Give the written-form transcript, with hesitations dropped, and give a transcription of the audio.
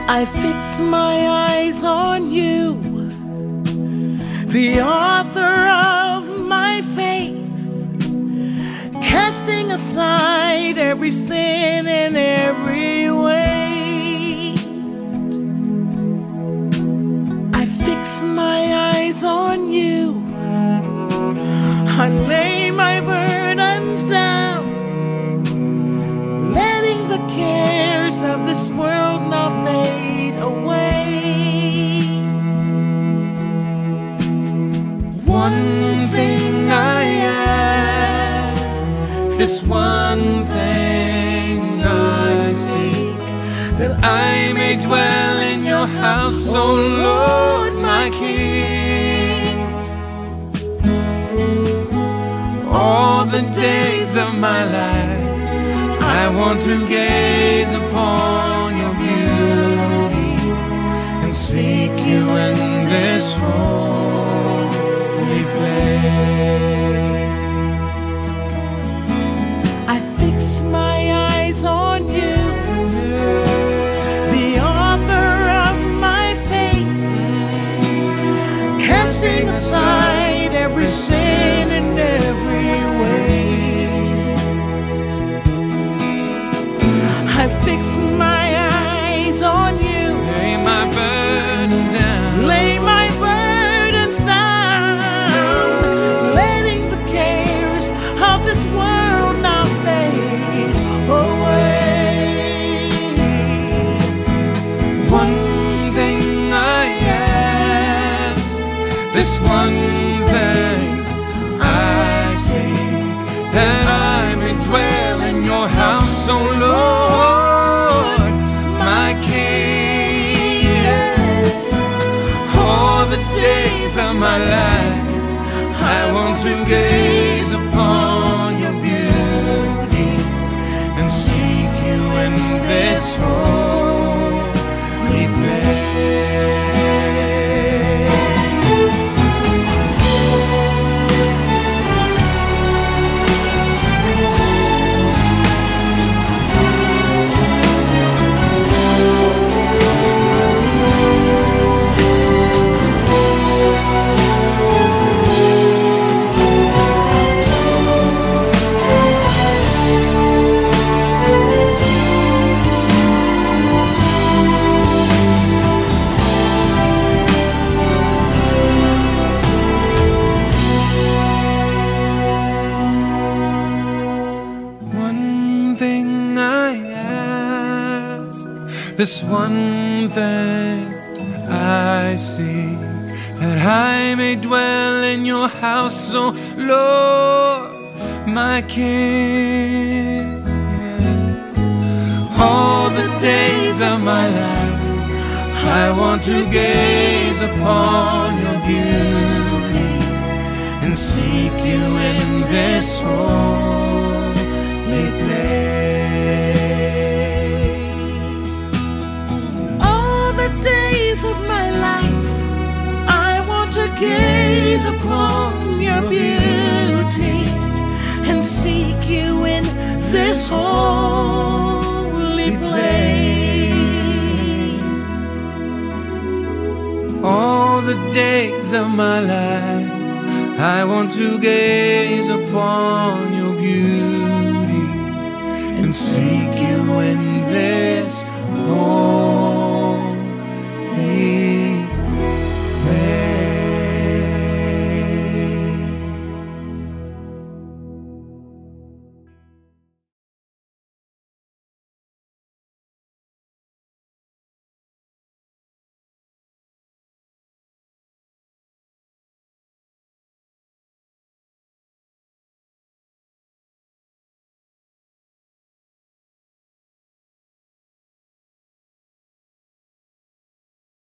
I fix my eyes on you, the author of my faith, casting aside every sin and every weight. I fix my eyes on you, I lay my burdens down, letting the cares of this world now fade away. One thing I ask, this one thing I seek, that I may dwell in your house, O Lord, my King. All the days of my life, I want to gaze upon your beauty and seek you in this holy place. I fix my eyes on you, the author of my faith, casting aside every sin and every weight. I fix my eyes on you, lay my burden down, lay my burdens down, letting the cares of this world now fade away. One thing I ask, this one thing I seek, that I may dwell in your house, O Lord, my King. All the days of my life, I want to gaze upon your beauty and seek you in this holy place. This one thing I seek, that I may dwell in your house, O Lord, my King. All the days of my life, I want to gaze upon your beauty and seek you in this holy place. Gaze upon your beauty and seek you in this holy place. All the days of my life, I want to gaze upon your beauty and seek you in this